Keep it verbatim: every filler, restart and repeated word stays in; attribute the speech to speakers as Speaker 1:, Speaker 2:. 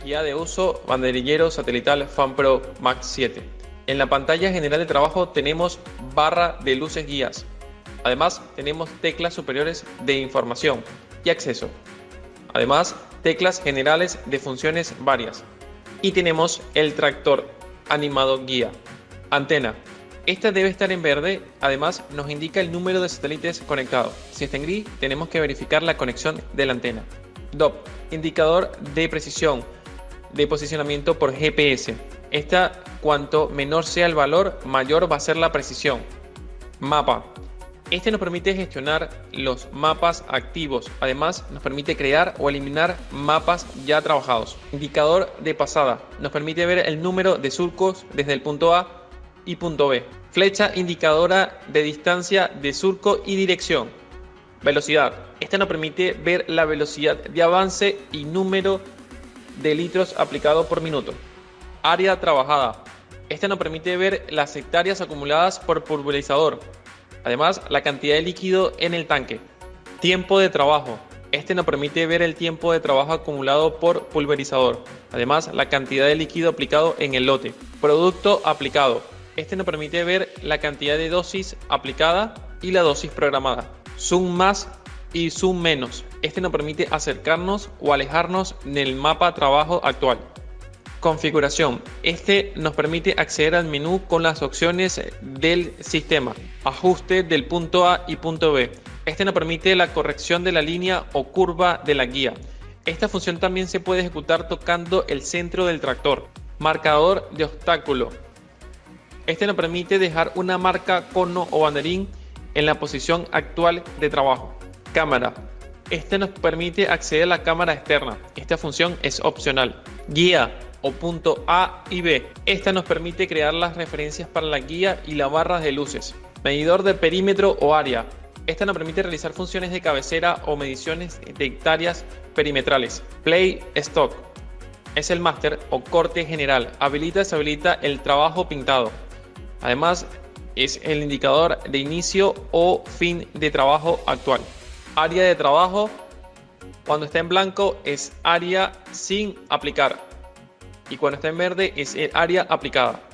Speaker 1: Guía de uso, banderillero satelital FanPro Max siete. En la pantalla general de trabajo tenemos barra de luces guías. Además, tenemos teclas superiores de información y acceso. Además, teclas generales de funciones varias. Y tenemos el tractor animado guía. Antena. Esta debe estar en verde, además nos indica el número de satélites conectados. Si está en gris, tenemos que verificar la conexión de la antena. D O P, indicador de precisión de posicionamiento por G P S. Esta, cuanto menor sea el valor, mayor va a ser la precisión. Mapa. Este nos permite gestionar los mapas activos. Además, nos permite crear o eliminar mapas ya trabajados. Indicador de pasada. Nos permite ver el número de surcos desde el punto A y punto B. Flecha indicadora de distancia de surco y dirección. Velocidad. Esta nos permite ver la velocidad de avance y número de litros aplicado por minuto. Área trabajada. Esta nos permite ver las hectáreas acumuladas por pulverizador. Además, la cantidad de líquido en el tanque. Tiempo de trabajo. Este nos permite ver el tiempo de trabajo acumulado por pulverizador. Además, la cantidad de líquido aplicado en el lote. Producto aplicado. Este nos permite ver la cantidad de dosis aplicada y la dosis programada. Zoom más y zoom menos. Este nos permite acercarnos o alejarnos del mapa trabajo actual. Configuración. Este nos permite acceder al menú con las opciones del sistema. Ajuste del punto A y punto B. Este nos permite la corrección de la línea o curva de la guía. Esta función también se puede ejecutar tocando el centro del tractor. Marcador de obstáculo. Este nos permite dejar una marca, cono o banderín en la posición actual de trabajo. Cámara. Este nos permite acceder a la cámara externa. Esta función es opcional. Guía o punto A y B. Esta nos permite crear las referencias para la guía y las barras de luces. Medidor de perímetro o área. Esta nos permite realizar funciones de cabecera o mediciones de hectáreas perimetrales. Play Stock. Es el máster o corte general. Habilita y deshabilita el trabajo pintado. Además, es el indicador de inicio o fin de trabajo actual. Área de trabajo. Cuando está en blanco es área sin aplicar. Y cuando está en verde es el área aplicada.